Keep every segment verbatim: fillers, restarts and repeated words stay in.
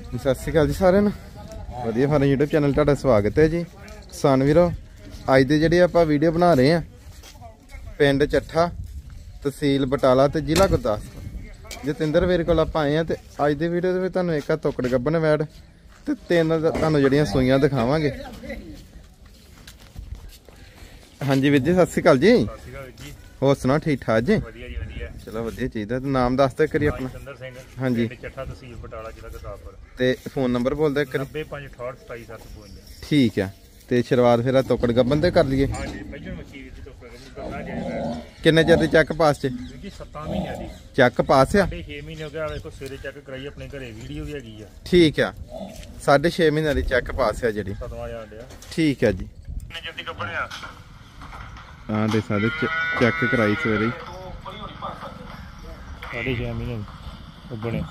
सत श्री अकाल जी सारे वधिया फार्म यूट्यूब चैनल तुहाडा स्वागत है जी। किसान वीरो अज दे जिहड़ी आपां वीडियो बना रहे हैं पिंड चट्ठा तहसील बटाला ते जिला गुरदासपुर जतिंदर वीर कोल आपां आए हैं। ते अज दे वीडियो दे विच तुहानूं एक तुक्कड़ गब्बन वैड़ ते तीन तुहानूं जिहड़ियां सूइयां दिखावांगे। हाँ जी वीर जी सत श्री अकाल जी। होर सुनाओ ठीक ठाक जी? चलो वधिया चाहिए। नाम दस दो करिए अपना। हाँ जी ते फोन नंबर बोल दे करी। ठीक है ते शुरुआत फिर तुक्कड़ गब्बन ते कर लीए। किन्ने चिर दी चेक पास च? चेक पास है। ठीक है साढ़े छे महीने की चेक पास है जी। ठीक है जी। हाँ दे साढ़े चेक कराई सवेरे साढ़े छे महीने बने।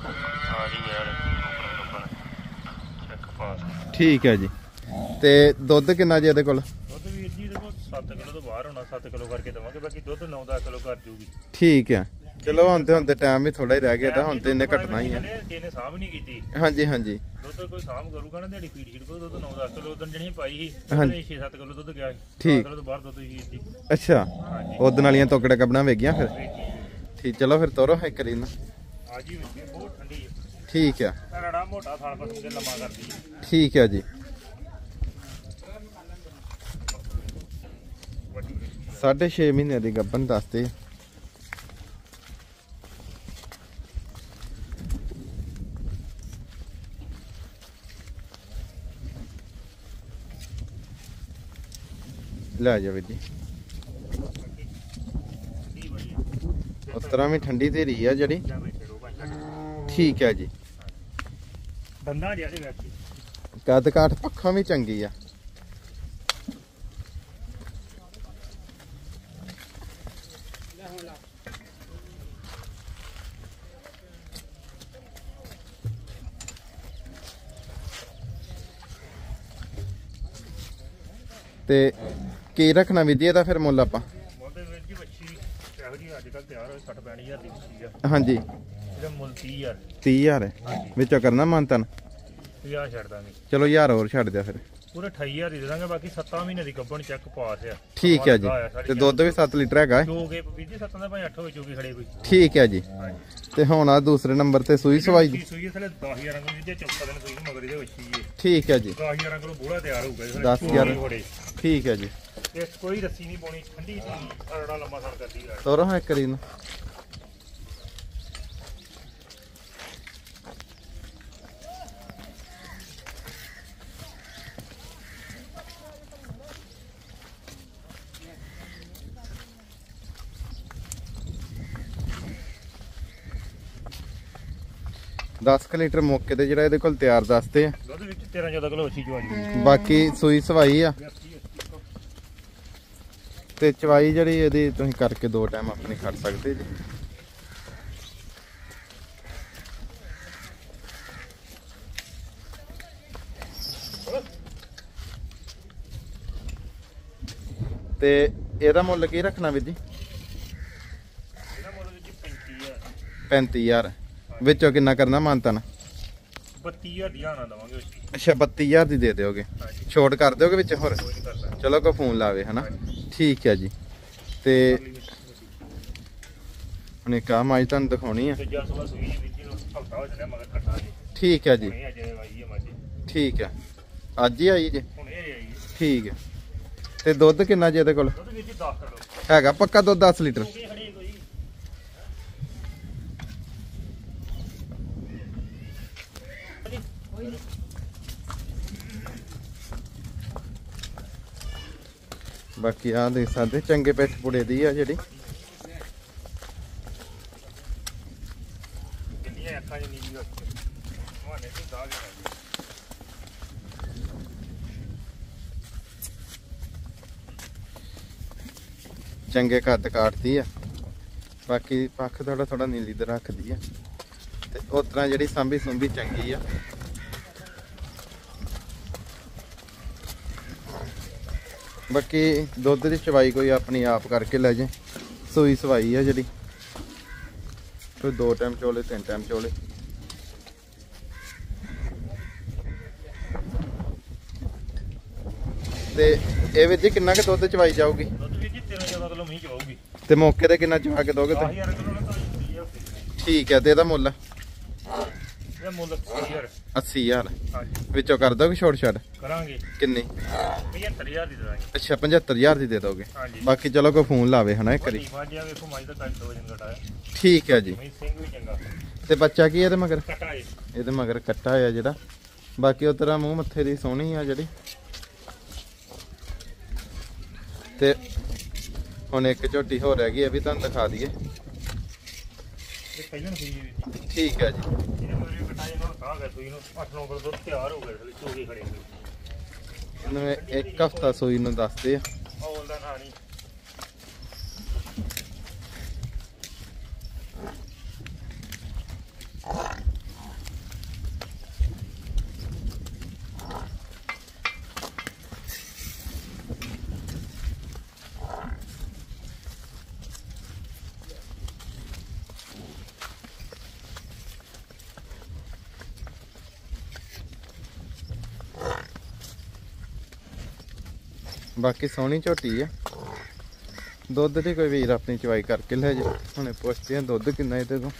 ठीक है जी। ते दुध किन्ना जी इहदे कोल? सत्त किलो तो बाहर होना, सत्त किलो करके देवांगे, बाकी दुध नौ दस किलो कर जूगी। ठीक है चलो हुण ते हुण ते टाइम भी थोड़ा ही रह गया, हुण ते इन्ने घटना ही है। किने साहब नहीं कीती। हां जी हां जी दुध कोई साहब करूगा ना दिहाड़ी फीड शीड को दुध नौ दस किलो उदन जणी पाई ही छे सत्त किलो दुध गया। ठीक किलो तो बाहर दुध ही दी। अच्छा उदन वालियां टोकड़े कबना वेगियां फिर। ठीक चलो फिर तोरो है करी ना। हां जी बहुत ठंडी है। ठीक है रड़ा मोटा थाल पर मुझे लम्मा कर दी। ठीक है जी। साढ़े छे महीने की गब्बन दसते। ले जाओ जी उस तरह भी ठंडी ते रही है जड़ी। ठीक है जी। कद काठ पखा भी चंगी है। ते की रखना वीर जी एदा फिर मुल आपां? हाँ जी तीह हजार है विचों करना मानतन? चलो यार और छड़ दिया फिर पूरे अठाई हजार दे देंगे, बाकी सत्त महीने की गब्बन चेक पास है। ठीक है जी। ते दुध भी सत्त लीटर है। ठीक है जी। ते हुण आ दूसरे नंबर ते सूई सवाई दी। ठीक है जी दस ग्यारह। ठीक है जी। कोई रस्सी नहीं पानी ठंडी लंबा सर कर दी तोरो है करी ना। दस क लीटर मौके ते जिहड़ा इहदे कोल तैयार दसते हैं। तेरह चौदह किलो अच्छी चवाई। बाकी सूई सवाई आ ते चवाई जिहड़ी इहदी तुसीं करके दो टाइम अपनी खड़ सकते जी। ते एहदा मुल की रखना वीर जी? पैंती हजार विचों किन्ना करना मानता ना? बत्ती हजार देवांगे। अच्छा बत्ती हजार दी दे दोगे, छोट कर दोगे विच होर? चलो को फोन लावे है ना। ठीक है जी। ते हुण इक आ माई तुहानूं दिखाउणी है। ठीक है जी। ठीक है अज ही आई जी। ठीक है ते दुध किन्ना जी इहदे कोल हैगा? पक्का दुध दस लीटर। बाकी आ देख सकते चंगे पिठ पुड़े दी है जी। चंगे कद काटती है। बाकी पख थोड़ा थोड़ा नीली तो रखती है। उस तरह जी सांभी सुंभी चंगी है। बाकी दुध की चवाई कोई अपनी आप करके लै जाए। सूई सवाई है जी कोई दो टाइम चोले तीन टाइम चोले ਤੇ ਇਹ ਵੀਰ ਜੀ ਕਿੰਨਾ ਕੁ ਦੁੱਧ ਚਵਾਈ ਜਾਊਗੀ? ਦੁੱਧ ਵੀਰ ਜੀ ਤੇਰਾਂ ਚੌਦਾਂ ਕਿਲੋ ਮਹੀਂ ਚਵਾਉਗੀ। ਤੇ ਮੌਕੇ ਤੇ ਕਿੰਨਾ ਚਵਾ ਕੇ ਦੋਗੇ ਦਸ ਤੁਸੀਂ? ਹਜ਼ਾਰ ਕਿਲੋ ਨਾ ਤਾਂ ਠੀਕ ਹੈ। ਤੇ ਇਹਦਾ ਮੁੱਲ ਇਹਦਾ ਮੁੱਲ ਅੱਸੀ ਹਜ਼ਾਰ। ਅੱਸੀ ਹਜ਼ਾਰ ਹਾਂਜੀ ਵਿੱਚੋਂ ਕਰ ਦੋਗੇ ਛੋਟ ਛੱਡ? ਕਰਾਂਗੇ। ਕਿੰਨੀ? ਪਝੱਤਰ ਹਜ਼ਾਰ ਦੀ ਦੇ ਦਾਂਗੇ। ਅੱਛਾ ਪਝੱਤਰ ਹਜ਼ਾਰ ਦੀ ਦੇ ਦੋਗੇ। ਹਾਂਜੀ ਬਾਕੀ ਚਲੋ ਕੋਈ ਫੋਨ ਲਾਵੇ ਹਨਾ ਇੱਕ ਵਾਰੀ। ਵਾਜਿਆ ਵੇਖੋ ਮਾਈ ਦਾ ਕੱਟ ਦੋ ਵਜਨ ਘਟਾਇਆ। ਠੀਕ ਹੈ ਜੀ। ਮਹੀਂ ਸਿੰਘ ਵੀ ਚੰਗਾ ਤੇ ਬੱਚਾ ਕੀ ਇਹਦੇ ਮਗਰ? ਕਟਾ ਏ। ਇਹਦੇ ਮਗਰ ਕੱਟਾ ਆ ਜਿਹੜਾ। ਬਾਕੀ ਉਹ ਤਰ੍ਹਾਂ ਮੂੰਹ ਮੱਥੇ ਦੀ ਸੋਹਣੀ ਆ ਜਿਹੜੀ। ਤੇ ਹੁਣ ਇੱਕ ਝੋਟੀ ਹੋ ਰਹਿ ਗਈ, ਇਹ ਵੀ ਤੁਹਾਨੂੰ ਦਿਖਾ ਦਈਏ। ਇਹ ਪਹਿਲਾਂ ਸੂਈ ਜੀ ਵੀਰ ਜੀ। ਠੀਕ ਹੈ ਜੀ। ਇਹਨੇ ਮੇਰੇ ਕਟਾਏ ਨਾਲ ਕਹਾ ਗਿਆ ਸੂਈ ਨੂੰ ਅੱਠ ਨੌ ਕਿਲੋ ਦੁੱਧ ਤਿਆਰ ਹੋ ਗਿਆ ਥਲੇ ਚੋਗੇ ਖੜੇ ਹੋਏ। ਇਹਨੂੰ ਇਹ ਇੱਕ ਹਫਤਾ ਸੂਈ ਨੂੰ ਦੱਸਦੇ ਆ। ਔਲ ਦਾ ਨਾ ਨਹੀਂ। ਬਾਕੀ ਸੋਹਣੀ ਝੋਟੀ ਆ। ਦੁੱਧ ਦੀ ਕੋਈ ਵੀਰ ਆਪਣੀ ਚਵਾਈ ਕਰਕੇ ਲੈ ਜਾ। ਹੁਣੇ ਪੁੱਛਦੇ ਆ ਦੁੱਧ ਕਿੰਨਾ ਇਹਦੇ ਕੋਲ।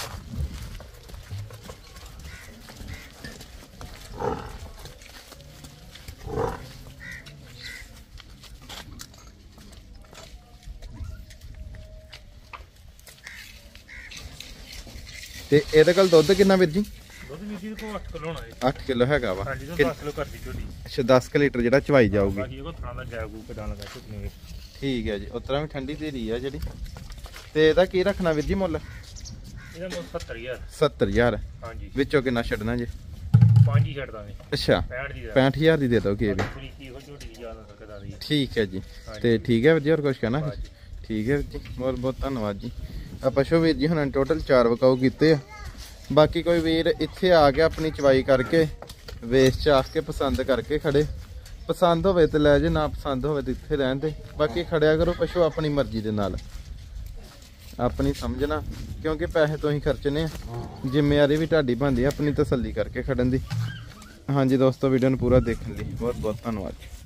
ਤੇ ਇਹਦੇ ਕੋਲ ਦੁੱਧ ਕਿੰਨਾ ਵੀਰ ਜੀ? ਦੁੱਧ ਵੀਰ ਜੀ ਕੋਲ ਅੱਠ ਕਿਲੋ ਹੋਣਾ ਹੈ। ਅੱਠ ਕਿਲੋ ਹੈਗਾ ਵਾ। ਹਾਂਜੀ ਤੋਂ ਦਸ ਕਿਲੋ ਕਰਦੀ ਝੋਟੀ। ਅੱਛਾ ਦਸ ਕੁ ਲੀਟਰ ਜਿਹੜਾ ਚਵਾਈ ਜਾਊਗੀ। ਬਾਕੀ ਉਹ ਥਾਂ ਦਾ ਜੈਗੂ ਕਦਾਂ ਲਗਾ ਝੋਟੀ ਨੇ। ਠੀਕ ਹੈ ਜੀ। ਉਸ ਤਰ੍ਹਾਂ ਵੀ ਠੰਡੀ ਧੀਰੀ ਆ ਜਿਹੜੀ। ਤੇ ਇਹਦਾ ਕੀ ਰੱਖਣਾ ਵੀਰ ਜੀ ਮੁੱਲ? ਇਹਦਾ ਮੁੱਲ ਸੱਤਰ ਹਜ਼ਾਰ। ਸੱਤਰ ਹਜ਼ਾਰ ਹਾਂਜੀ ਵਿੱਚੋਂ ਕਿੰਨਾ ਛੱਡਣਾ ਜੀ? ਪੰਜ ਹੀ ਛੱਡ ਦਾਂਗੇ। ਅੱਛਾ ਪੈਂਹਠ ਦੀ ਦਾ ਪੈਂਹਠ ਹਜ਼ਾਰ ਦੀ ਦੇ ਦੋਗੇ ਇਹ ਵੀ। ਪੂਰੀ ਕੀ ਹੋ ਝੋਟੀ ਦੀ ਜ਼ਿਆਦਾ ਸਕਦਾ ਦੀ। ਠੀਕ ਹੈ ਜੀ। ਤੇ ਠੀਕ ਹੈ ਵੀਰ ਜੀ, ਹੋਰ ਕੁਝ ਕਹਿਣਾ? ਹਾਂਜੀ। ਠੀਕ ਹੈ ਵੀਰ ਜੀ, ਬਹੁਤ ਬਹੁਤ ਧੰਨਵਾਦ ਜੀ। ਆ ਪਸ਼ੂ ਵੀਰ ਜੀ ਹੁਣ ਟੋਟਲ ਚਾਰ ਵਿਕਾਊ ਕੀਤੇ ਆ। ਬਾਕੀ ਕੋਈ ਵੀਰ ਇੱਥੇ ਆ ਕੇ ਆਪਣੀ ਚਵਾਈ ਕਰਕੇ ਵੇਚ ਚਾਖ ਕੇ ਪਸੰਦ ਕਰਕੇ ਖੜੇ। ਪਸੰਦ ਹੋਵੇ ਤੇ ਲੈ ਜੇ, ਨਾ ਪਸੰਦ ਹੋਵੇ ਤੇ ਇੱਥੇ ਰਹਿਣ ਦੇ। ਬਾਕੀ ਖੜਿਆ ਕਰੋ ਪਸ਼ੂ ਆਪਣੀ ਮਰਜ਼ੀ ਦੇ ਨਾਲ, ਆਪਣੀ ਸਮਝਣਾ, ਕਿਉਂਕਿ ਪੈਸੇ ਤੋਂ ਹੀ ਖਰਚਨੇ ਆ। ਜ਼ਿੰਮੇਵਾਰੀ ਵੀ ਤੁਹਾਡੀ ਬਣਦੀ ਆਪਣੀ ਤਸੱਲੀ ਕਰਕੇ ਖੜਨ ਦੀ। ਹਾਂਜੀ ਦੋਸਤੋ, ਵੀਡੀਓ ਨੂੰ ਪੂਰਾ ਦੇਖਣ ਲਈ ਬਹੁਤ ਬਹੁਤ ਧੰਨਵਾਦ।